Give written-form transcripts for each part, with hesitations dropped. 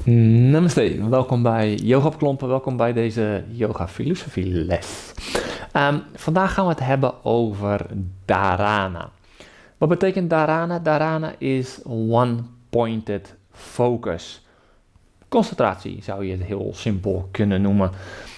Namaste, welkom bij Yoga op Klompen, welkom bij deze yoga filosofie les. Vandaag gaan we het hebben over dharana. Wat betekent dharana? Dharana is one-pointed focus. Concentratie zou je het heel simpel kunnen noemen.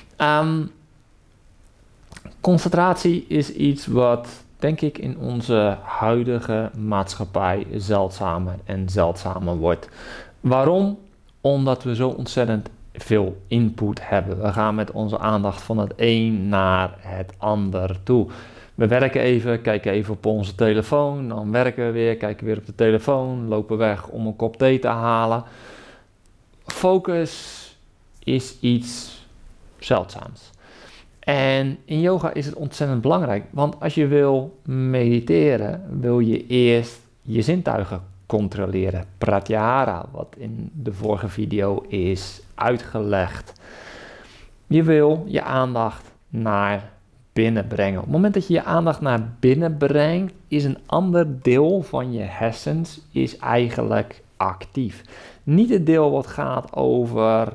Concentratie is iets wat, denk ik, in onze huidige maatschappij zeldzamer en zeldzamer wordt. Waarom? Omdat we zo ontzettend veel input hebben. We gaan met onze aandacht van het een naar het ander toe. We werken even, kijken even op onze telefoon, dan werken we weer, kijken weer op de telefoon, lopen weg om een kop thee te halen. Focus is iets zeldzaams. En in yoga is het ontzettend belangrijk, want als je wil mediteren, wil je eerst je zintuigen controleren. Pratyahara, wat in de vorige video is uitgelegd. Je wil je aandacht naar binnen brengen. Op het moment dat je je aandacht naar binnen brengt, is een ander deel van je hersens is eigenlijk actief. Niet het deel wat gaat over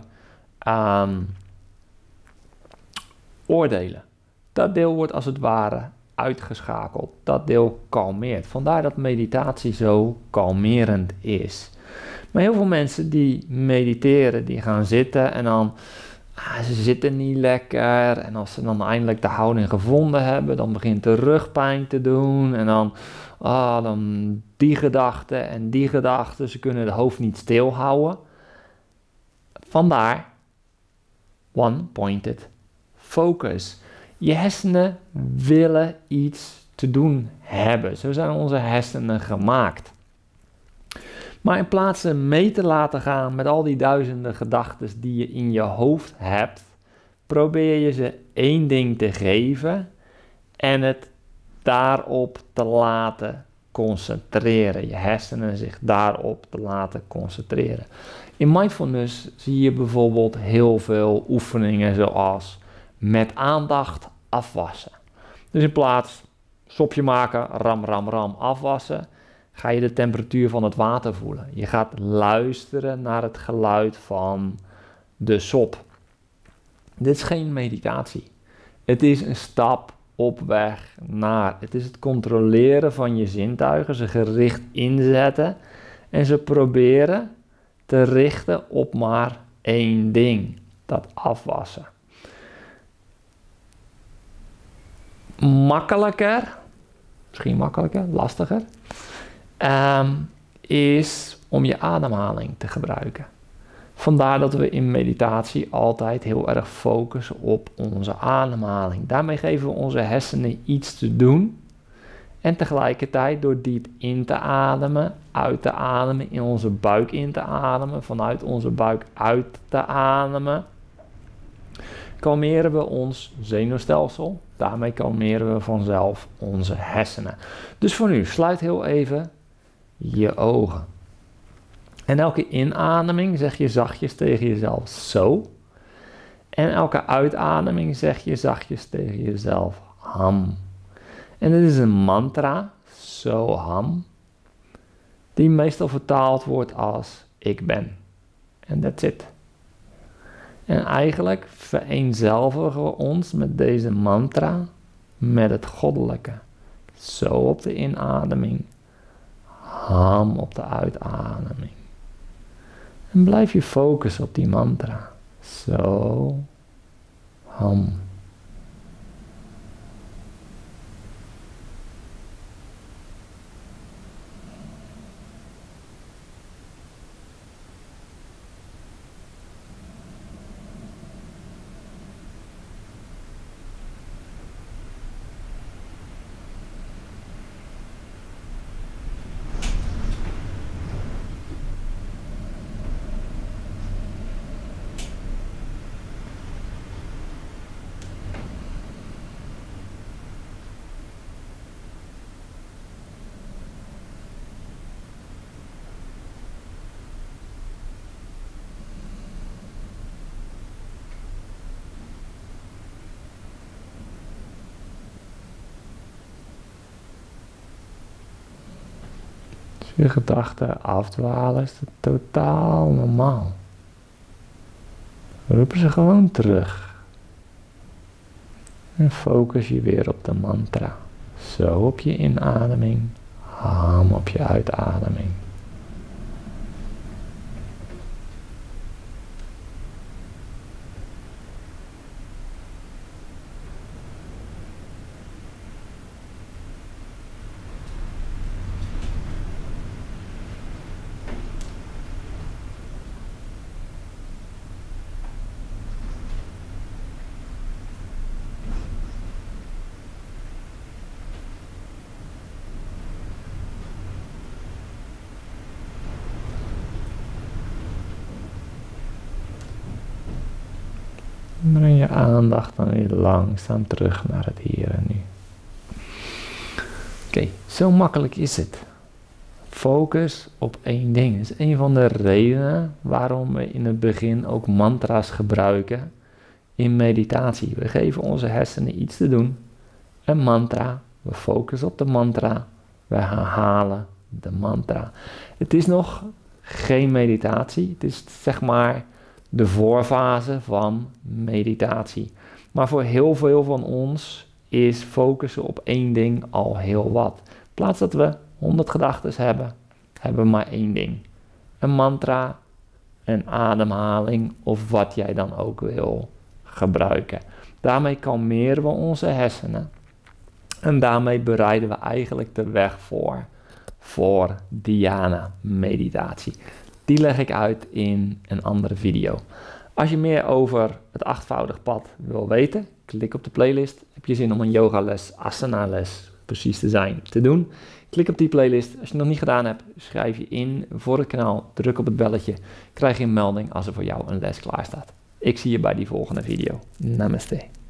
oordelen. Dat deel wordt als het ware uitgeschakeld. Dat deel kalmeert. Vandaar dat meditatie zo kalmerend is. Maar heel veel mensen die mediteren, die gaan zitten en dan ze zitten niet lekker. En als ze dan eindelijk de houding gevonden hebben, dan begint de rugpijn te doen. En dan die gedachte en die gedachte. Ze kunnen het hoofd niet stilhouden. Vandaar one-pointed focus. Je hersenen willen iets te doen hebben. Zo zijn onze hersenen gemaakt. Maar in plaats van mee te laten gaan met al die duizenden gedachten die je in je hoofd hebt, probeer je ze één ding te geven en het daarop te laten concentreren. Je hersenen zich daarop te laten concentreren. In mindfulness zie je bijvoorbeeld heel veel oefeningen zoals met aandacht afwassen. Dus in plaats sopje maken, ram, ram, ram, afwassen, ga je de temperatuur van het water voelen. Je gaat luisteren naar het geluid van de sop. Dit is geen meditatie. Het is een stap op weg naar. Het is het controleren van je zintuigen, ze gericht inzetten en ze proberen te richten op maar één ding, dat afwassen. Makkelijker, misschien makkelijker, lastiger, is om je ademhaling te gebruiken. Vandaar dat we in meditatie altijd heel erg focussen op onze ademhaling. Daarmee geven we onze hersenen iets te doen. En tegelijkertijd door diep in te ademen, uit te ademen, in onze buik in te ademen, vanuit onze buik uit te ademen, kalmeren we ons zenuwstelsel. Daarmee kalmeren we vanzelf onze hersenen. Dus voor nu, sluit heel even je ogen. En elke inademing zeg je zachtjes tegen jezelf zo. En elke uitademing zeg je zachtjes tegen jezelf ham. En dit is een mantra, Soham, die meestal vertaald wordt als ik ben. En that's it. En eigenlijk vereenzelvigen we ons met deze mantra met het goddelijke. Zo op de inademing, ham op de uitademing. En blijf je focussen op die mantra. Zo, ham. Je gedachten afdwalen is totaal normaal. roepen ze gewoon terug. En focus je weer op de mantra. Zo op je inademing, ham op je uitademing. Breng je aandacht dan weer langzaam terug naar het hier en nu. Oké, zo makkelijk is het. Focus op één ding. Dat is een van de redenen waarom we in het begin ook mantra's gebruiken in meditatie. We geven onze hersenen iets te doen. Een mantra. We focussen op de mantra. We herhalen de mantra. Het is nog geen meditatie. Het is zeg maar de voorfase van meditatie. Maar voor heel veel van ons is focussen op één ding al heel wat. In plaats dat we 100 gedachten hebben, hebben we maar één ding. Een mantra, een ademhaling of wat jij dan ook wil gebruiken. Daarmee kalmeren we onze hersenen. En daarmee bereiden we eigenlijk de weg voor dhyana meditatie. Die leg ik uit in een andere video. Als je meer over het 8voudig pad wil weten, klik op de playlist. Heb je zin om een yogales, asana-les precies te doen? Klik op die playlist. Als je het nog niet gedaan hebt, schrijf je in voor het kanaal. Druk op het belletje. Krijg je een melding als er voor jou een les klaar staat. Ik zie je bij die volgende video. Namaste.